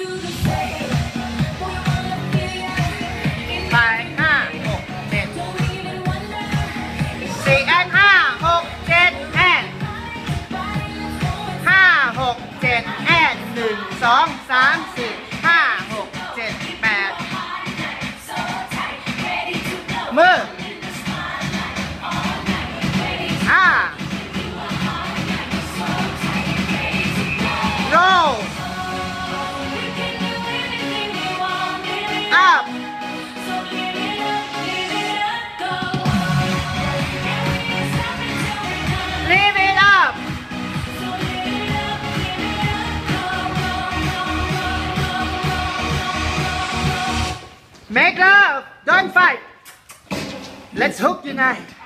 ไปห้าหกเจ็ดสี่แอนห้าหกเจ็ดแอนห้าหกเจ็ดแอนหนึ่งสองสามสี่ห้าหกเจ็ดแปดมือห้าโรลอัพLive it up. Make love, don't fight. Let's hook unite.